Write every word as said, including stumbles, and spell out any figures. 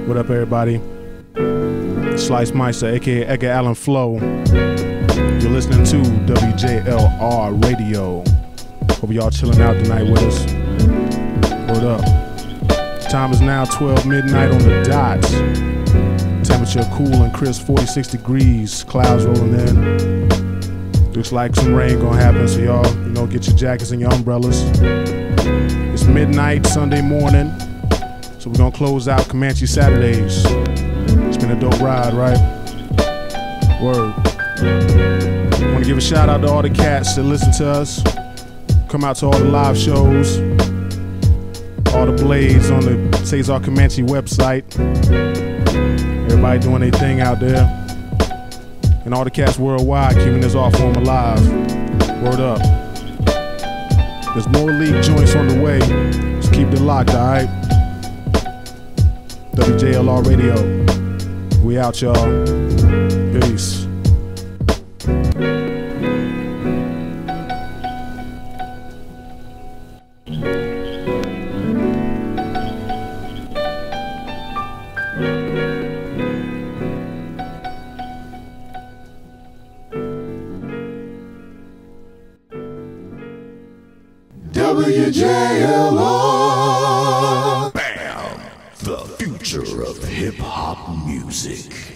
What up, everybody? Slice Meister, aka Edgar Allan Flow. You're listening to W J L R Radio. Hope y'all chilling out tonight with us. What up? Time is now twelve midnight on the dot. Temperature cool and crisp, forty-six degrees. Clouds rolling in. Looks like some rain gonna happen, so y'all, you know, get your jackets and your umbrellas. It's midnight Sunday morning, so we're gonna close out Comanche Saturdays. It's been a dope ride, right? Word. I wanna give a shout out to all the cats that listen to us. Come out to all the live shows. All the blades on the Cesar Comanche website. Everybody doing their thing out there. And all the cats worldwide keeping this art form alive. Word up. There's more league joints on the way. Just keep it locked, alright? W J L R Radio. We out, y'all. Peace. W J L R. Bam! The future of hip-hop music.